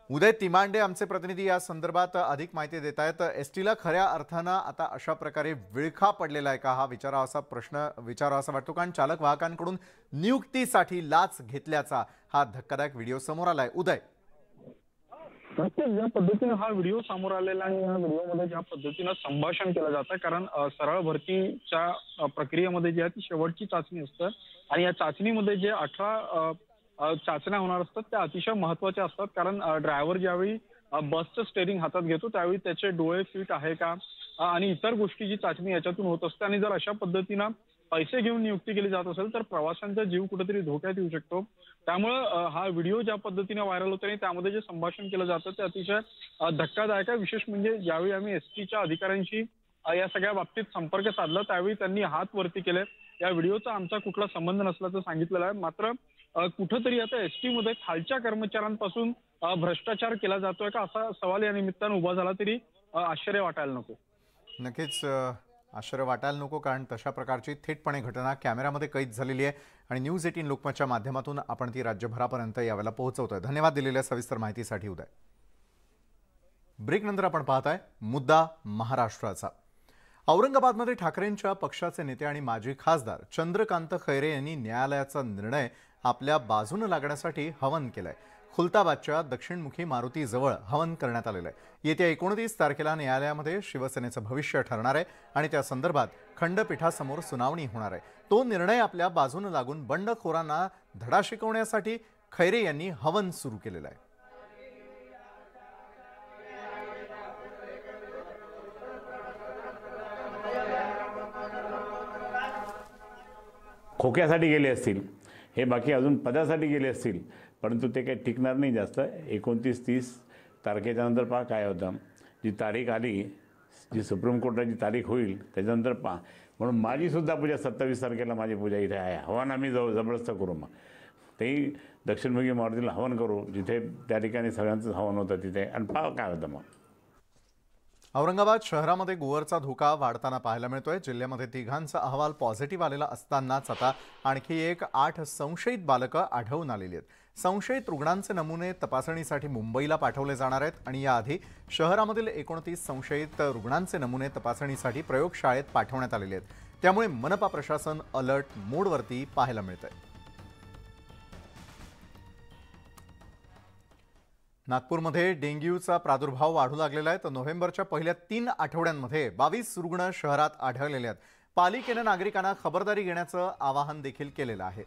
उदय तिमांडे आमचे प्रतिनिधी या संदर्भात अधिक माहिती देत आहेत। एसटीला खऱ्या अर्थानं आता अशा प्रकारे विळखा पडलेला आहे का, हा विचारावासा प्रश्न विचारावासा वाटतो, कारण चालक वाहकांकडून नियुक्तीसाठी लाच घेतल्याचा हा धक्कादायक व्हिडिओ समोर आलाय। उदय, नक्कीच ज्या पद्धतीने हा व्हिडिओ समोर आलेला आणि या व्हिडिओमध्ये ज्या पद्धतीनं संभाषण केलं जातं, कारण सरळ भरतीच्या प्रक्रियेमध्ये जी आहे ती शेवटची चाचणी असते आणि या चाचणीमध्ये जे 18 चाचण्या होणार असतात त्या अतिशय महत्त्वाच्या असतात, कारण ड्रायव्हर ज्यावेळी बसचं स्टेअरिंग हातात घेतो त्यावेळी त्याचे डोळे फिट आहे का आणि इतर गोष्टीची चाचणी याच्यातून होत असते। आणि जर अशा पद्धतीनं पैसे घेऊन नियुक्ती केली जात असेल तर प्रवाशांचा जीव कुठेतरी धोक्यात येऊ शकतो। त्यामुळे हा व्हिडिओ ज्या पद्धतीने व्हायरल होतो आणि त्यामध्ये जे संभाषण केलं जातं ते अतिशय धक्कादायक आहे। विशेष म्हणजे ज्यावेळी आम्ही एसटीच्या अधिकाऱ्यांशी या सगळ्या बाबतीत संपर्क साधला त्यावेळी त्यांनी हात वरती केले। या व्हिडिओचा आमचा कुठला संबंध नसल्याचं सांगितलेलं आहे, मात्र कुठंतरी आता एसटी मध्ये खालच्या कर्मचाऱ्यांपासून भ्रष्टाचार केला जातोय का असा सवाल या निमित्तानं उभा झाला तरी आश्चर्य वाटायला नको। नक्कीच आश्चर्य वाटायला नको, कारण तशा प्रकारची थेटपणे घटना कॅमेऱ्यामध्ये कैद झालेली आहे आणि न्यूज 18 लोकमतच्या माध्यमातून आपण ती राज्यभरापर्यंत यावेळेला पोहोचवतोय। धन्यवाद दिलेल्या सविस्तर माहितीसाठी उदय। ब्रेक नंतर आपण पाहताय मुद्दा महाराष्ट्राचा। औरंगाबादमध्ये ठाकरेंच्या पक्षाचे नेते आणि माजी खासदार चंद्रकांत खैरे यांनी न्यायालयाचा निर्णय आपल्या बाजूने लागण्यासाठी हवन केलंय। खुलताबादच्या दक्षिणमुखी मारुतीजवळ हवन करण्यात आलेलं आहे। येत्या 29 तारखेला न्यायालयामध्ये शिवसेनेचं भविष्य ठरणार आहे आणि त्या संदर्भात खंडपीठासमोर सुनावणी होणार आहे। तो निर्णय आपल्या बाजूने लागून बंडखोरांना धडा शिकवण्यासाठी खैरे यांनी हवन सुरू केलेलं आहे। खोक्यासाठी गेले असतील, हे बाकी अजून पदासाठी गेले असतील, परंतु ते काही टिकणार नाही जास्त। 29-30 तारखेच्या नंतर पहा काय होतं, जी तारीख आली, जी सुप्रीम कोर्टाची तारीख होईल त्याच्यानंतर पहा। म्हणून माझीसुद्धा पूजा 27 तारखेला माझी पूजा इथे आहे। हवन आम्ही जबरदस्त करू, मग तेही दक्षिणमुखी मारुतीला हवन करू, जिथे त्या ठिकाणी सगळ्यांचं हवन होतं तिथे, आणि पहा काय होतं मग। औरंगाबाद शहरामध्ये गोवरचा धोका वाढताना पाहायला मिळतोय। जिल्ह्यामध्ये तिघांचा अहवाल पॉझिटिव्ह आलेला असतानाच आता आणखी 8 संशयित बालकं आढळून आलेली आहेत। संशयित रुग्णांचे नमुने तपासणीसाठी मुंबईला पाठवले जाणार आहेत आणि याआधी शहरामधील 29 संशयित रुग्णांचे नमुने तपासणीसाठी प्रयोगशाळेत पाठवण्यात आलेले आहेत। त्यामुळे मनपा प्रशासन अलर्ट मोडवरती पाहायला मिळतंय। नागपूरमध्ये डेंग्यूचा प्रादुर्भाव वाढू लागलेला आहे, तर नोव्हेंबरच्या पहिल्या 3 आठवड्यांमध्ये 22 रुग्ण शहरात आढळलेले आहेत। पालिकेने नागरिकांना खबरदारी घेण्याचं आवाहन देखील केलेलं आहे।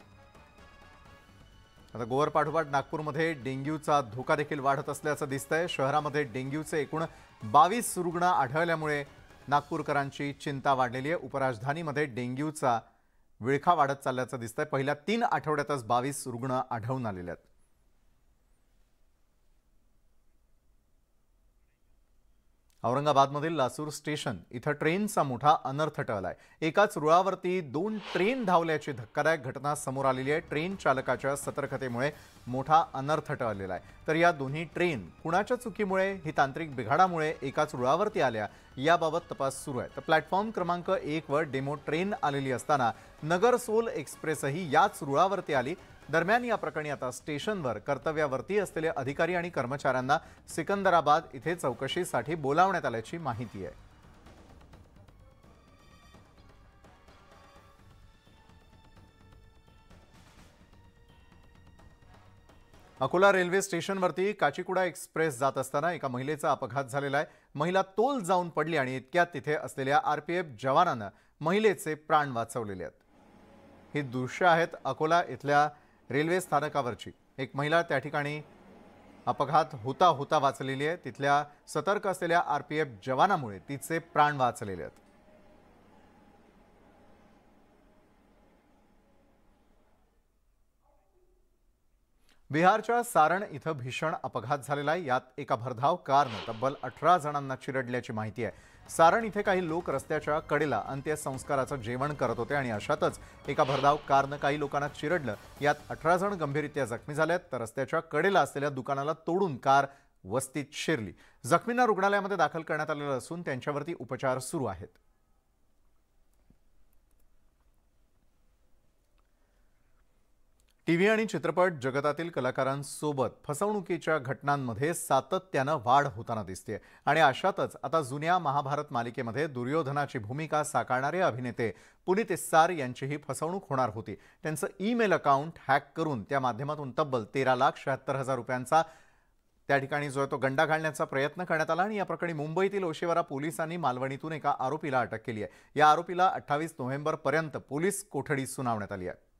आता गोवर पाठोपाठ नागपूरमध्ये डेंग्यूचा धोका देखील वाढत असल्याचं दिसतंय। शहरामध्ये डेंग्यूचे एकूण 22 रुग्ण आढळल्यामुळे नागपूरकरांची चिंता वाढलेली आहे। उपराजधानीमध्ये डेंग्यूचा विळखा वाढत चालल्याचं दिसतंय। पहिल्या 3 आठवड्यातच 22 रुग्ण आढळून आलेले आहेत। औरंगाबादमधील लासूर स्टेशन इथं ट्रेनचा मोठा अनर्थ टळलाय। एकाच रुळावरती 2 ट्रेन धावल्याची धक्कादायक घटना समोर आलेली आहे। ट्रेन चालकाच्या सतर्कतेमुळे मोठा अनर्थ टळलेला आहे। तर या दोन्ही ट्रेन कुणाच्या चुकीमुळे, ही तांत्रिक बिघाडामुळे एकाच रुळावरती आल्या याबाबत तपास सुरू आहे। तर प्लॅटफॉर्म क्रमांक 1 वर डेमो ट्रेन आलेली असताना नगर सोल एक्सप्रेसही याच रुळावरती आली। दरम्यान या प्रकरणी आता स्टेशनवर कर्तव्यावरती असलेले अधिकारी आणि कर्मचाऱ्यांना सिकंदराबाद इथे चौकशीसाठी बोलावण्यात आल्याची माहिती आहे। अकोला रेल्वे स्टेशनवरती काचीकुडा एक्सप्रेस जात असताना एका महिलेचा अपघात झालेला आहे। महिला तोल जाऊन पडली आणि इतक्यात तिथे असलेल्या RPF जवानांना महिलेचे प्राण वाचवलेले आहेत। ही दृश्य आहेत अकोला इथल्या रेल्वे स्थानकावरची। एक महिला त्या ठिकाणी अपघात होता वाचलेली आहे। तिथल्या सतर्क असलेल्या RPF जवानामुळे तिचे प्राण वाचलेले आहेत। बिहारच्या सारण इथं भीषण अपघात झालेला आहे। यात एका भरधाव कारने तब्बल 18 जणांना चिरडल्याची माहिती आहे। सारण इथे काही लोक रस्त्याच्या कडेला अंत्यसंस्काराचं जेवण करत होते आणि अशातच एका भरधाव कारने काही लोकांना चिरडलं। यात 18 जण गंभीररित्या जखमी झालेत, तर रस्त्याच्या कडेला असलेल्या दुकानाला तोडून कार वस्तीत शिरली। जखमींना रुग्णालयामध्ये दाखल करण्यात आलेलं असून त्यांच्यावरती उपचार सुरू आहेत। टीव्ही आणि चित्रपट जगतातील कलाकारांसोबत फसवणुकीच्या घटनांमध्ये सातत्यानं वाढ होताना दिसते आणि अशातच आता जुन्या महाभारत मालिकेमध्ये दुर्योधनाची भूमिका साकारणारे अभिनेते पुनीत इस्सार यांचीही फसवणूक होणार होती। त्यांचं ईमेल अकाउंट हॅक करून त्या माध्यमातून तब्बल 13,76,000 रुपयांचा त्या ठिकाणी जो तो गंडा घालण्याचा प्रयत्न करण्यात आला आणि या प्रकरणी मुंबईतील ओशिवरा पोलिसांनी मालवणीतून एका आरोपीला अटक केली आहे। या आरोपीला 28 नोव्हेंबरपर्यंत पोलीस कोठडी सुनावण्यात आली आहे।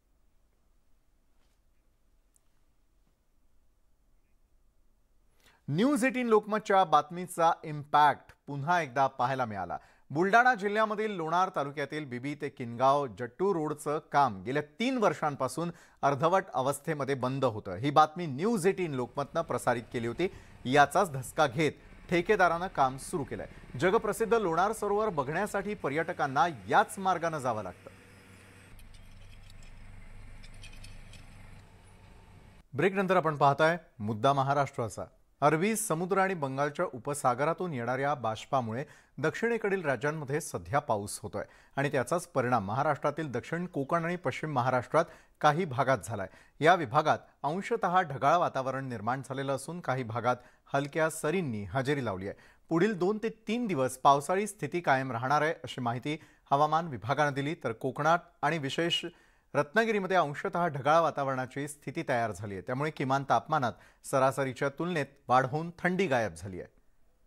न्यूज 18 लोकमतच्या बातमीचा इम्पॅक्ट पुन्हा एकदा पाहायला मिळाला। बुलडाणा जिल्ह्यामधील लोणार तालुक्यातील बीबी ते किनगाव जट्टू रोडचं काम गेल्या 3 वर्षांपासून अर्धवट अवस्थेमध्ये बंद होतं। ही बातमी न्यूज 18 लोकमतनं प्रसारित केली होती। याचाच धसका घेत ठेकेदारानं काम सुरू केलंय। जगप्रसिद्ध लोणार सरोवर बघण्यासाठी पर्यटकांना याच मार्गाने जावं लागतं। ब्रेक नंतर आपण पाहताय मुद्दा महाराष्ट्राचा। अरबी समुद्र आणि बंगालच्या उपसागरातून येणाऱ्या बाष्पामुळे दक्षिणेकडील राज्यांमध्ये सध्या पाऊस होतोय आणि त्याचाच परिणाम महाराष्ट्रातील दक्षिण कोकण आणि पश्चिम महाराष्ट्रात काही भागात झालाय। या विभागात अंशतः ढगाळ वातावरण निर्माण झालेलं असून काही भागात हलक्या सरींनी हजेरी लावली आहे। पुढील 2 ते 3 दिवस पावसाळी स्थिती कायम राहणार आहे अशी माहिती हवामान विभागाने दिली। तर कोकणात आणि विशेष रत्नागिरीमध्ये अंशतः ढगाळ वातावरणाची स्थिती तयार झाली आहे। त्यामुळे किमान तापमानात सरासरीच्या तुलनेत वाढ होऊन थंडी गायब झाली आहे।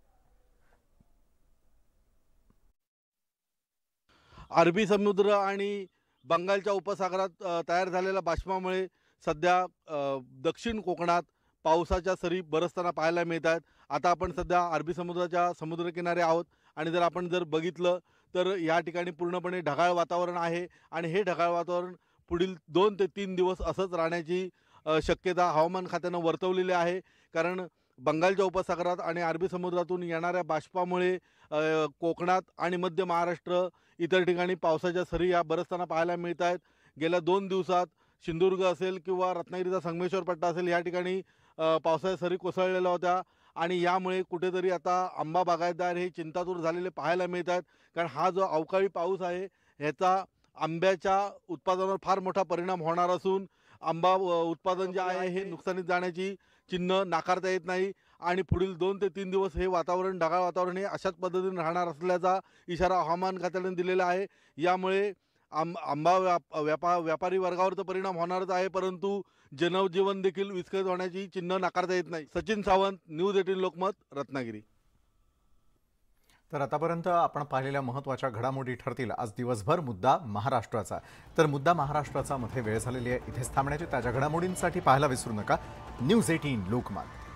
अरबी समुद्र आणि बंगालच्या उपसागरात तयार झालेल्या बाष्पामुळे सध्या दक्षिण कोकणात पावसाच्या सरी बरसताना पाहायला मिळत आहेत। आता आपण सध्या अरबी समुद्राच्या समुद्रकिनारे आहोत आणि जर बघितलं तर या ठिकाणी पूर्णपणे ढगाळ वातावरण आहे आणि हे ढगाळ वातावरण पुढील 2 ते 3 दिवस असंच राहण्याची शक्यता हवामान खात्यानं वर्तवलेली आहे। कारण बंगालच्या उपसागरात आणि अरबी समुद्रातून येणाऱ्या बाष्पामुळे कोकणात आणि मध्य महाराष्ट्र इतर ठिकाणी पावसाच्या सरी या बरसताना पाहायला मिळत आहेत। गेल्या 2 दिवसात सिंधुदुर्ग असेल किंवा रत्नागिरीचा संगमेश्वर पट्टा असेल या ठिकाणी पावसाच्या सरी कोसळलेल्या होत्या आणि यामुळे कुठेतरी आता आंबा बागायतदार हे चिंतातूर झालेले पाहायला मिळत आहेत। कारण हा जो अवकाळी पाऊस आहे ह्याचा आंब्याच्या उत्पादनावर फार मोठा परिणाम होणार असून आंबा उत्पादन जे आहे हे नुकसानीत जाण्याची चिन्ह नाकारता येत नाही आणि पुढील 2 ते 3 दिवस हे वातावरण ढगाळ वातावरण हे अशाच पद्धतीने राहणार असल्याचा इशारा हवामान खात्याने दिलेला आहे। यामुळे आंबा व्यापारी वर्गावर तर परिणाम होणारच आहे परंतु जनजीवन देखील विस्कळीत होण्याची चिन्ह नाकारता येत नाही। सचिन सावंत, न्यूज 18 लोकमत, रत्नागिरी। तर आतापर्यंत आपण पाहिलेल्या महत्त्वाच्या घडामोडी ठरतील आज दिवसभर मुद्दा महाराष्ट्राचा। तर मुद्दा महाराष्ट्राचा मध्ये वेळ झालेली आहे। इथेच थांबण्याची ताज्या घडामोडींसाठी पाहायला विसरू नका न्यूज 18 लोकमत।